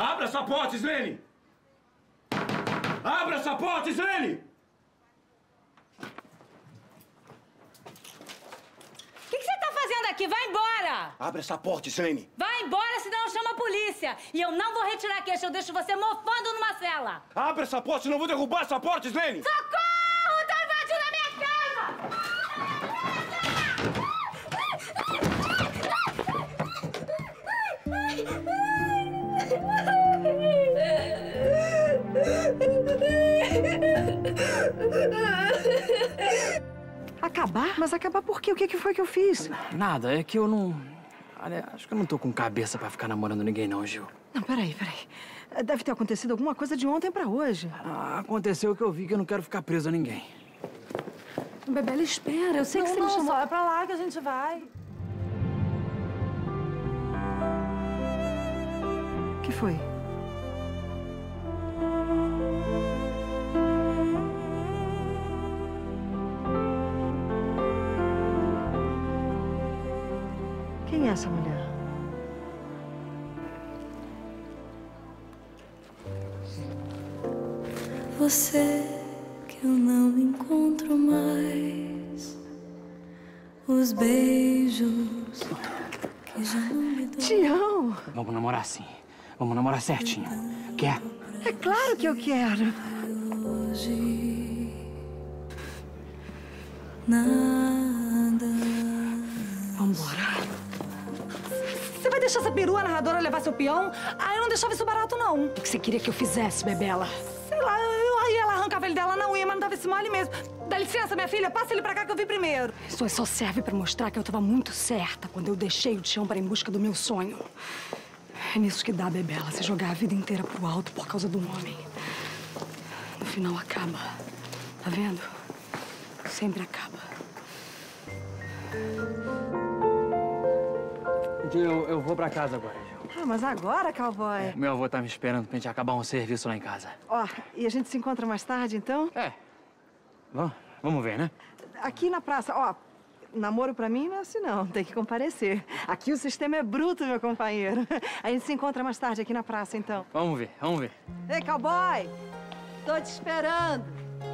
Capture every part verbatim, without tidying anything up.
Abra essa porta, Slene! Abra essa porta, Slene! O que, que você tá fazendo aqui? Vai embora! Abra essa porta, Slene! Vai embora, senão eu chamo a polícia! E eu não vou retirar a queixa, eu deixo você mofando numa cela! Abra essa porta, senão eu vou derrubar essa porta, Slene! Socorro! Tá invadindo a minha casa! Acabar? Mas acabar por quê? O que que foi que eu fiz? Nada, é que eu não... Olha, acho que eu não tô com cabeça pra ficar namorando ninguém não, Gil. Não, peraí, peraí. Deve ter acontecido alguma coisa de ontem pra hoje. Ah, aconteceu que eu vi que eu não quero ficar preso a ninguém. Bebela, espera. Eu sei não, que você não, me chamou... só é pra lá que a gente vai. O que foi? Quem é essa mulher? Você que eu não encontro mais, os beijos que já não me dão. Tião! Vamos namorar sim. Vamos namorar certinho. Quer? É claro que eu quero. Hoje nada. Vambora. Você vai deixar essa perua narradora levar seu peão? Ah, eu não deixava isso barato, não. O que você queria que eu fizesse, Bebela? Sei lá, eu aí ela arrancava ele dela na unha, mas não dava esse mole mesmo. Dá licença, minha filha, passa ele pra cá que eu vi primeiro. Isso só serve pra mostrar que eu tava muito certa quando eu deixei o Tião para ir em busca do meu sonho. É nisso que dá, Bebela, se jogar a vida inteira pro alto por causa do homem. No final acaba. Tá vendo? Sempre acaba. Eu, eu vou pra casa agora, Gil. Ah, mas agora, cowboy? Meu avô tá me esperando pra gente acabar um serviço lá em casa. Ó, e a gente se encontra mais tarde, então? É. Vamos, vamos ver, né? Aqui na praça, ó. Namoro pra mim não é assim, não. Tem que comparecer. Aqui o sistema é bruto, meu companheiro. A gente se encontra mais tarde aqui na praça, então. Vamos ver, vamos ver. Ei, cowboy! Tô te esperando.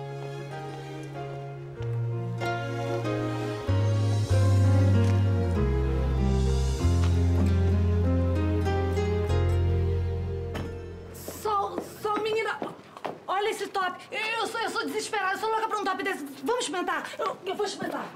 Sol, Sol, menina, olha esse top. Eu sou, eu sou desesperada, eu sou louca pra um top desse. Vamos experimentar. Eu, eu vou experimentar.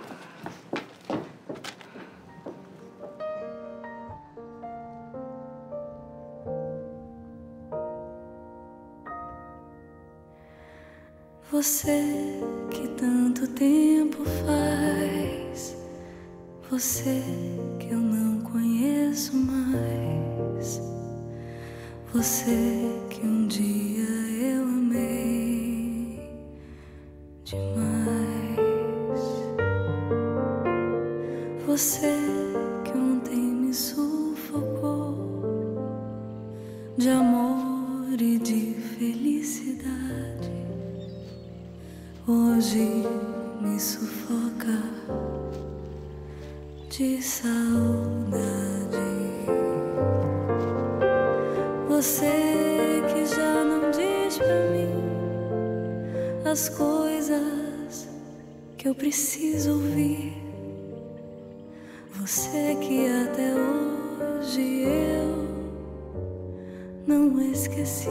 Você que tanto tempo faz, você que eu não conheço mais, você que um dia eu amei demais, você que ontem me sufocou de amor e de felicidade. Hoje me sufoca de saudade. Você que já não diz pra mim as coisas que eu preciso ouvir. Você que até hoje eu não esqueci.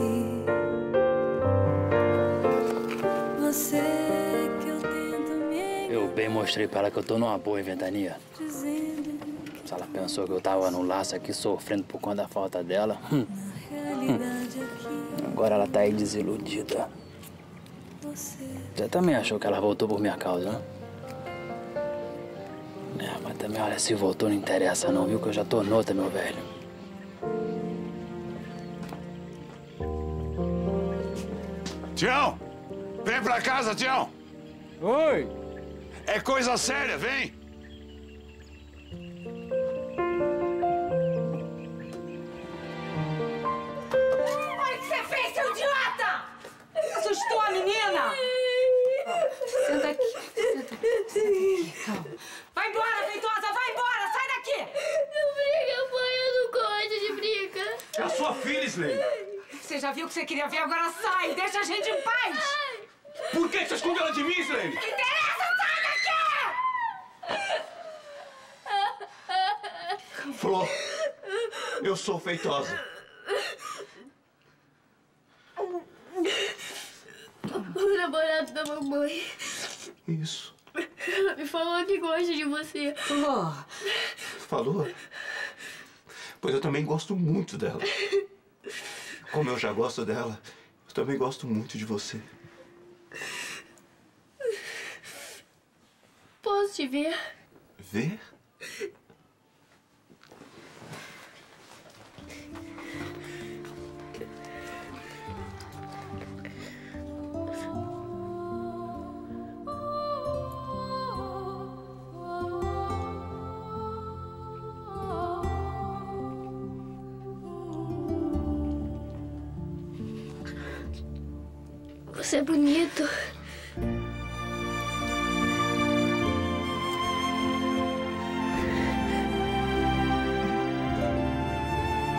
Você que eu tento me Eu bem mostrei pra ela que eu tô numa boa em Ventania. dizendo Se ela pensou que eu tava no laço aqui sofrendo por conta da falta dela, hum, que a realidade aqui agora ela tá aí desiludida. você. Você também achou que ela voltou por minha causa, né? É, mas também, olha, se voltou não interessa não, viu? Que eu já tô noutra, meu velho. Tião! Vem pra casa, Tião! Oi! É coisa séria, vem! Olha o que você fez, seu idiota! Assustou a menina? Senta aqui, senta aqui. Calma. Vai embora, feitosa, vai embora, sai daqui! Não briga, mãe, eu não gosto de briga. É a sua filha, Slane! Você já viu o que você queria ver, agora sai! Deixa a gente em paz! Por que você esconde ela de mim, Silene? Não interessa, sai daqui! Flor, eu sou feitosa. O namorado da mamãe. Isso. Ela me falou que gosta de você. Flor. Falou? Pois eu também gosto muito dela. Como eu já gosto dela, eu também gosto muito de você. Posso te ver? Ver? Você é bonito.